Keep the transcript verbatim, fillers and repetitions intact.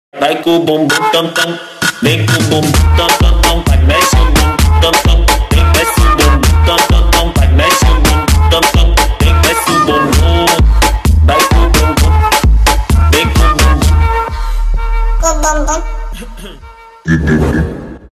Vai com o bumbum tam tam, vem com o bumbum tam tam tam, vai mexe o bumbum tam tam, vem desce o bumbum tam tam tam, vai mexe o bumbum tam tam, vem desce o bumbum, vai com o bumbum, vem com o bumbum, com o bumbum.